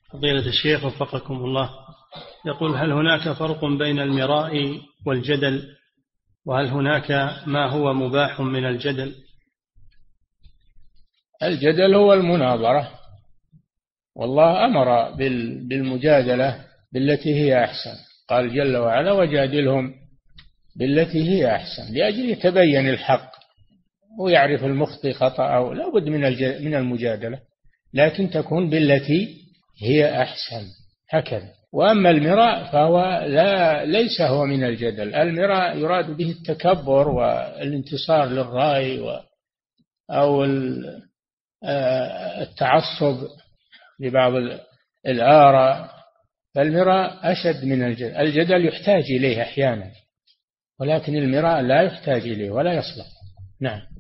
فضيلة الشيخ وفقكم الله، يقول: هل هناك فرق بين المراء والجدل؟ وهل هناك ما هو مباح من الجدل؟ الجدل هو المناظرة، والله أمر بالمجادلة بالتي هي أحسن، قال جل وعلا: وجادلهم بالتي هي أحسن، لأجل يتبين الحق ويعرف المخطئ خطأه. لا بد من المجادلة، لكن تكون بالتي هي أحسن هكذا. وأما المراء فهو ليس هو من الجدل. المراء يراد به التكبر والانتصار للرأي أو التعصب لبعض الآراء. فالمراء أشد من الجدل. الجدل يحتاج إليه أحيانا، ولكن المراء لا يحتاج إليه ولا يصلح. نعم.